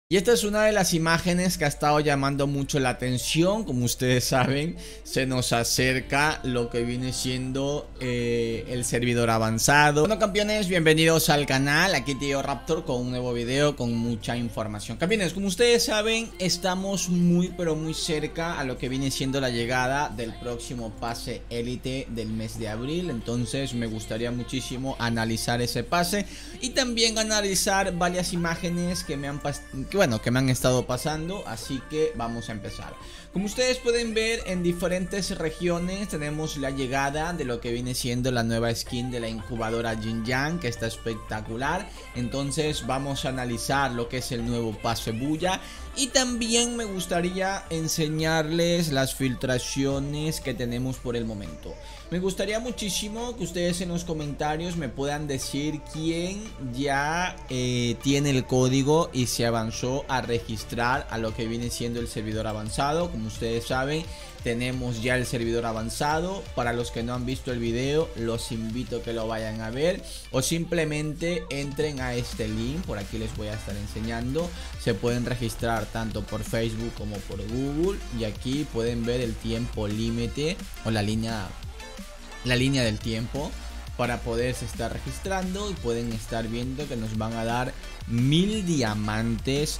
Y esta es una de las imágenes que ha estado llamando mucho la atención. Como ustedes saben, se nos acerca lo que viene siendo el servidor avanzado. Bueno, campeones, bienvenidos al canal. Aquí Tío Raptor con un nuevo video con mucha información. Campeones, como ustedes saben, estamos muy pero muy cerca a lo que viene siendo la llegada del próximo pase élite del mes de abril. Entonces me gustaría muchísimo analizar ese pase y también analizar varias imágenes que me han estado pasando, así que vamos a empezar. Como ustedes pueden ver, en diferentes regiones tenemos la llegada de lo que viene siendo la nueva skin de la incubadora Jin Yang, que está espectacular. Entonces vamos a analizar lo que es el nuevo pase Bulla. Y también me gustaría enseñarles las filtraciones que tenemos por el momento. Me gustaría muchísimo que ustedes en los comentarios me puedan decir quién ya tiene el código y se avanzó a registrar a lo que viene siendo el servidor avanzado. Como ustedes saben, tenemos ya el servidor avanzado. Para los que no han visto el video, los invito a que lo vayan a ver, o simplemente entren a este link, por aquí les voy a estar enseñando. Se pueden registrar tanto por Facebook como por Google, y aquí pueden ver el tiempo límite o la línea del tiempo para poderse estar registrando, y pueden estar viendo que nos van a dar 1000 diamantes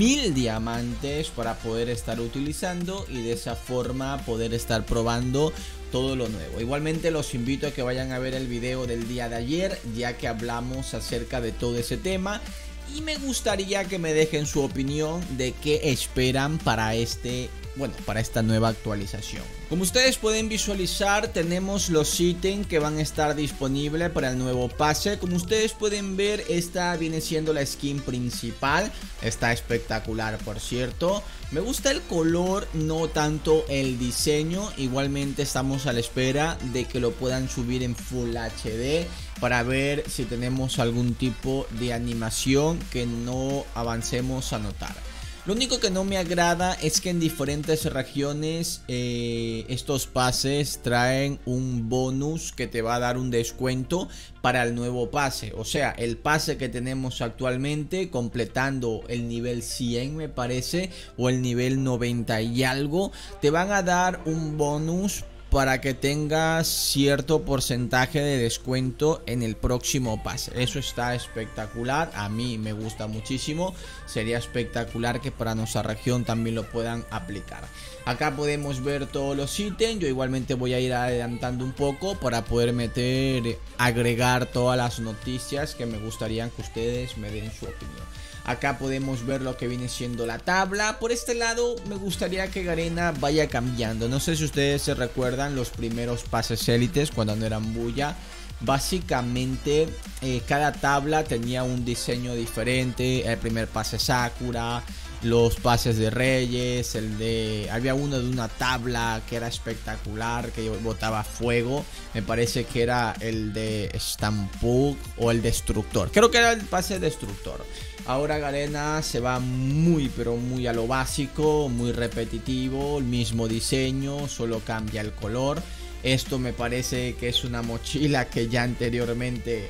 para poder estar utilizando y de esa forma poder estar probando todo lo nuevo. Igualmente los invito a que vayan a ver el video del día de ayer, ya que hablamos acerca de todo ese tema, y me gustaría que me dejen su opinión de qué esperan para esta nueva actualización. Como ustedes pueden visualizar, tenemos los ítems que van a estar disponibles para el nuevo pase. Como ustedes pueden ver, esta viene siendo la skin principal. Está espectacular, por cierto. Me gusta el color, no tanto el diseño. Igualmente estamos a la espera de que lo puedan subir en Full HD para ver si tenemos algún tipo de animación que no avancemos a notar. Lo único que no me agrada es que en diferentes regiones estos pases traen un bonus que te va a dar un descuento para el nuevo pase. O sea, el pase que tenemos actualmente, completando el nivel 100 me parece, o el nivel 90 y algo, te van a dar un bonus para que tengas cierto porcentaje de descuento en el próximo pase. Eso está espectacular, a mí me gusta muchísimo. Sería espectacular que para nuestra región también lo puedan aplicar. Acá podemos ver todos los ítems. Yo igualmente voy a ir adelantando un poco para poder agregar todas las noticias que me gustaría que ustedes me den su opinión. Acá podemos ver lo que viene siendo la tabla. Por este lado me gustaría que Garena vaya cambiando. No sé si ustedes se recuerdan los primeros pases élites cuando no eran Bulla. Básicamente cada tabla tenía un diseño diferente. El primer pase Sakura, los pases de Reyes, había uno de una tabla que era espectacular, que botaba fuego. Me parece que era el de Stampug o el Destructor. Creo que era el pase Destructor. Ahora Garena se va muy pero muy a lo básico, muy repetitivo, el mismo diseño, solo cambia el color. Esto me parece que es una mochila que ya anteriormente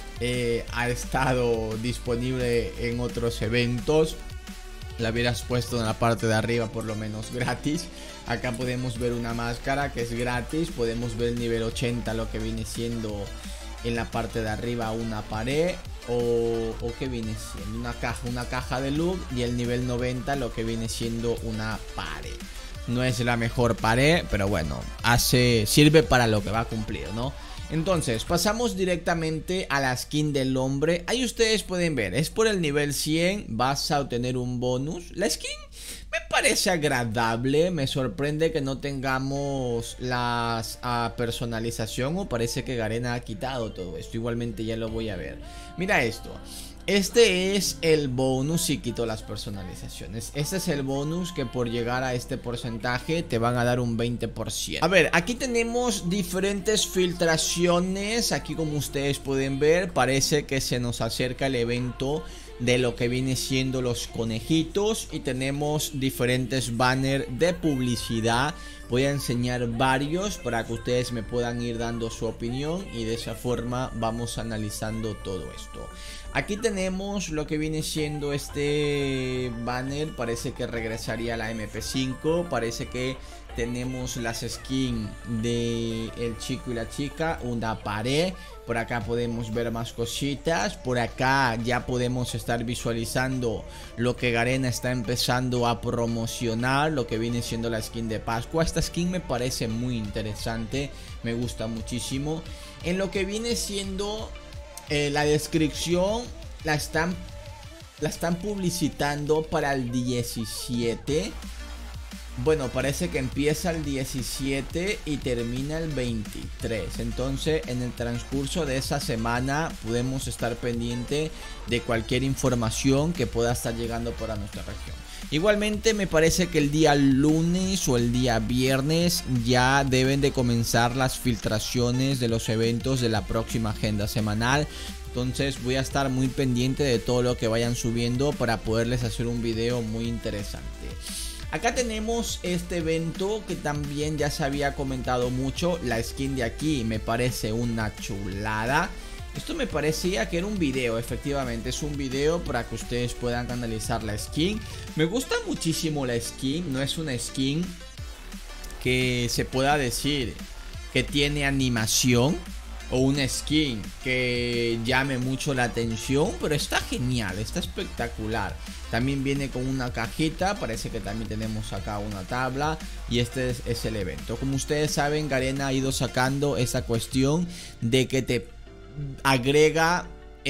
ha estado disponible en otros eventos. La hubieras puesto en la parte de arriba por lo menos gratis. Acá podemos ver una máscara que es gratis. Podemos ver el nivel 80, lo que viene siendo en la parte de arriba una pared. O que viene siendo una caja de loot. Y el nivel 90 lo que viene siendo una pared. No es la mejor pared, pero bueno, sirve para lo que va a cumplir, ¿no? Entonces, pasamos directamente a la skin del hombre. Ahí ustedes pueden ver, es por el nivel 100, vas a obtener un bonus. La skin me parece agradable, me sorprende que no tengamos las personalización, o parece que Garena ha quitado todo esto. Igualmente ya lo voy a ver. Mira esto. Este es el bonus y quito las personalizaciones. Este es el bonus que por llegar a este porcentaje te van a dar un 20%. A ver, aquí tenemos diferentes filtraciones. Aquí como ustedes pueden ver, parece que se nos acerca el evento de lo que viene siendo los conejitos. Y tenemos diferentes banners de publicidad. Voy a enseñar varios para que ustedes me puedan ir dando su opinión y de esa forma vamos analizando todo esto. Aquí tenemos lo que viene siendo este banner. Parece que regresaría la MP5. Parece que tenemos las skins de el chico y la chica, una pared. Por acá podemos ver más cositas. Por acá ya podemos estar visualizando lo que Garena está empezando a promocionar, lo que viene siendo la skin de Pascua. Esta skin me parece muy interesante, me gusta muchísimo. En lo que viene siendo la descripción, la están publicitando para el 17. Bueno, parece que empieza el 17 y termina el 23. Entonces, en el transcurso de esa semana podemos estar pendiente de cualquier información que pueda estar llegando para nuestra región. Igualmente, me parece que el día lunes o el día viernes ya deben de comenzar las filtraciones de los eventos de la próxima agenda semanal. Entonces voy a estar muy pendiente de todo lo que vayan subiendo para poderles hacer un video muy interesante. Acá tenemos este evento que también ya se había comentado mucho. La skin de aquí me parece una chulada. Esto me parecía que era un video, efectivamente es un video para que ustedes puedan analizar la skin. Me gusta muchísimo la skin, no es una skin que se pueda decir que tiene animación o una skin que llame mucho la atención, pero está genial, está espectacular. También viene con una cajita, parece que también tenemos acá una tabla y este es el evento. Como ustedes saben, Garena ha ido sacando esa cuestión de que te agrega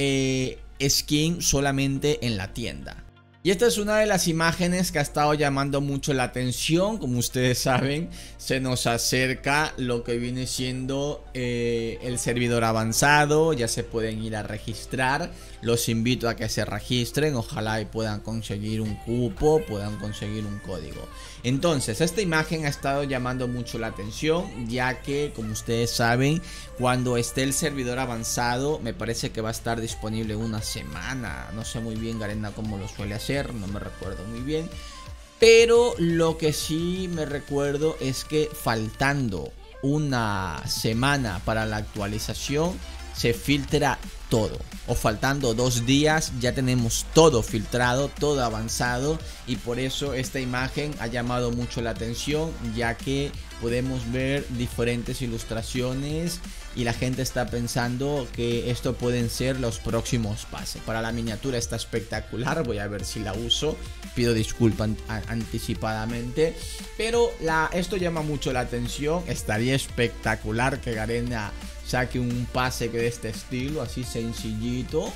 skin solamente en la tienda. Y esta es una de las imágenes que ha estado llamando mucho la atención. Como ustedes saben, se nos acerca lo que viene siendo el servidor avanzado. Ya se pueden ir a registrar. Los invito a que se registren. Ojalá y puedan conseguir un cupo, puedan conseguir un código. Entonces, esta imagen ha estado llamando mucho la atención, ya que, como ustedes saben, cuando esté el servidor avanzado, me parece que va a estar disponible una semana. No sé muy bien Garena cómo lo suele hacer, no me recuerdo muy bien. Pero lo que sí me recuerdo es que faltando una semana para la actualización, se filtra todo. O faltando 2 días ya tenemos todo filtrado, todo avanzado. Y por eso esta imagen ha llamado mucho la atención, ya que podemos ver diferentes ilustraciones y la gente está pensando que esto pueden ser los próximos pases. Para la miniatura está espectacular, voy a ver si la uso, pido disculpas anticipadamente, pero esto llama mucho la atención. Estaría espectacular que Garena saque un pase de este estilo, así sencillito,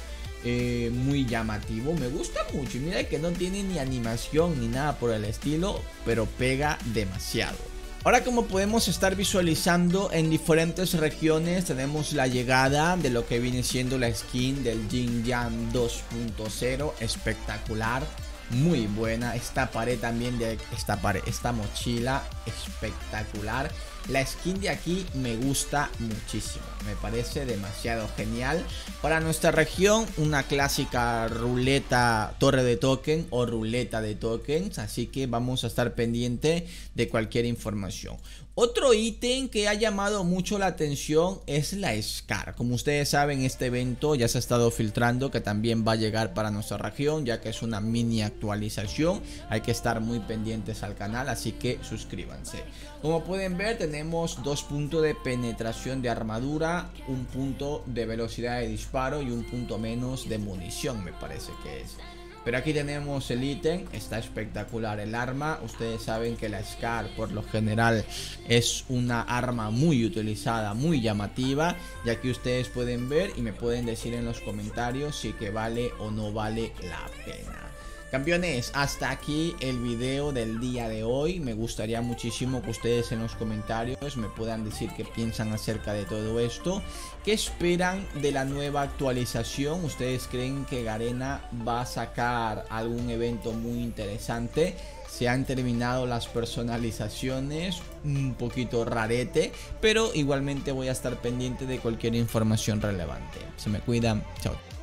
muy llamativo. Me gusta mucho y mira que no tiene ni animación ni nada por el estilo, pero pega demasiado. Ahora, como podemos estar visualizando en diferentes regiones, tenemos la llegada de lo que viene siendo la skin del Jin Yang 2.0, espectacular, muy buena. Esta pared también, esta mochila, espectacular. La skin de aquí me gusta muchísimo, me parece demasiado genial. Para nuestra región, una clásica ruleta torre de token o ruleta de tokens, así que vamos a estar pendiente de cualquier información. Otro ítem que ha llamado mucho la atención es la SCAR. Como ustedes saben, este evento ya se ha estado filtrando, que también va a llegar para nuestra región, ya que es una mini actualización. Hay que estar muy pendientes al canal, así que suscríbanse. Como pueden ver, tenemos 2 puntos de penetración de armadura, 1 punto de velocidad de disparo y 1 punto menos de munición, me parece que es. Pero aquí tenemos el ítem, está espectacular el arma. Ustedes saben que la SCAR por lo general es una arma muy utilizada, muy llamativa. Y aquí ustedes pueden ver y me pueden decir en los comentarios si que vale o no vale la pena. Campeones, hasta aquí el video del día de hoy. Me gustaría muchísimo que ustedes en los comentarios me puedan decir qué piensan acerca de todo esto. ¿Qué esperan de la nueva actualización? ¿Ustedes creen que Garena va a sacar algún evento muy interesante? Se han terminado las personalizaciones, un poquito rarete, pero igualmente voy a estar pendiente de cualquier información relevante. Se me cuidan, chao.